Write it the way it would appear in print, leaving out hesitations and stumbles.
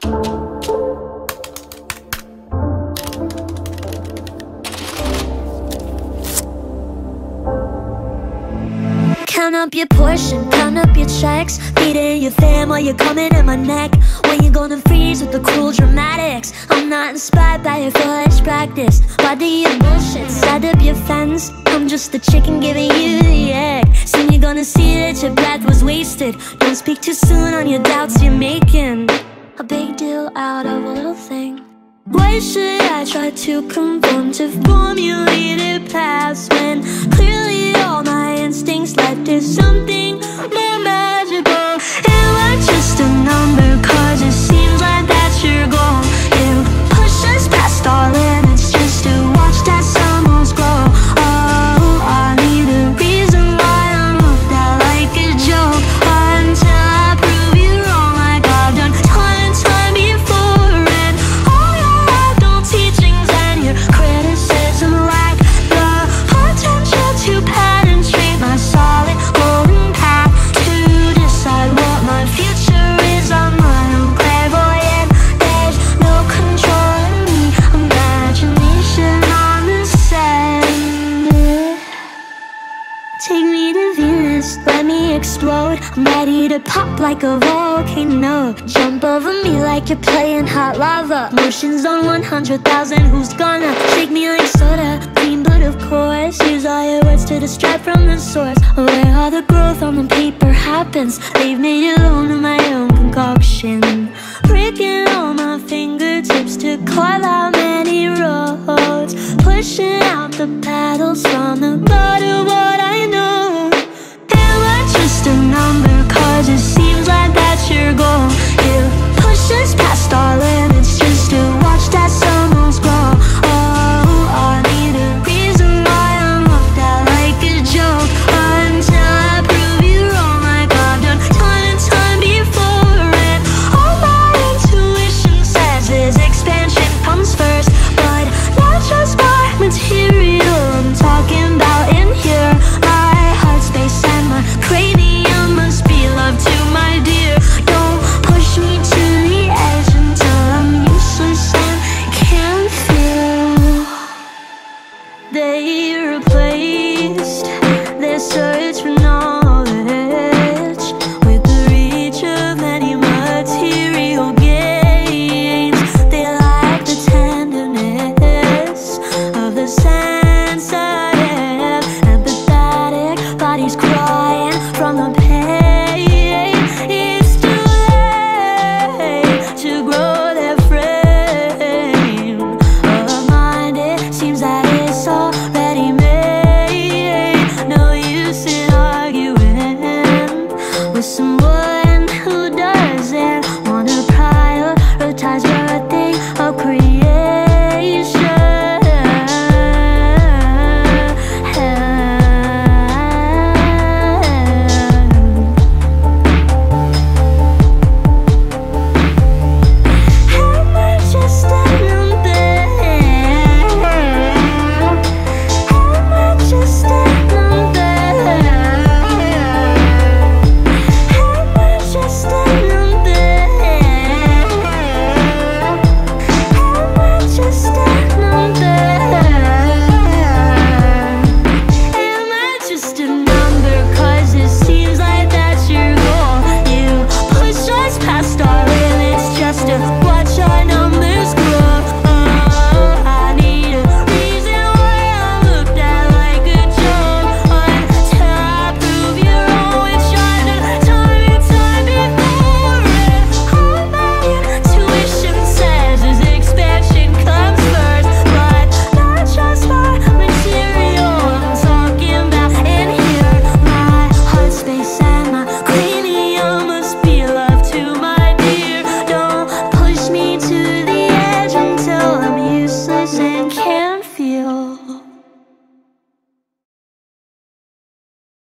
Count up your portion, count up your checks. Feeding your fam while you're coming at my neck. When you're gonna freeze with the cruel dramatics. I'm not inspired by your foolish practice. Why do you bullshit? Set up your fence. I'm just the chicken giving you the egg. Soon you're gonna see that your breath was wasted. Don't speak too soon on your doubts you're making a big deal out of a little thing. Why should I try to conform to formulated paths when clearly all my instincts led to something more magical? Am I just a number? Cause it seems like that's your goal. You push us past our limits just to watch that summers grow. Oh, I need a reason why I'm looked at like a joke, until I prove you wrong like I've done time and time before. And all your adult teachings and your criticism lack the potential to penetrate my solid golden path. To decide what my future is, I'm not clairvoyant. There's no control in me, imagination on the sand. Take me to Venus, let me explode. I'm ready to pop like a volcano. Jump over me like you're playing hot lava. Motions on 100,000, who's gonna shake me like soda? Clean but of course, use all your words to distract from the source. Where all the growth on the paper happens, leave me alone in my own concoction.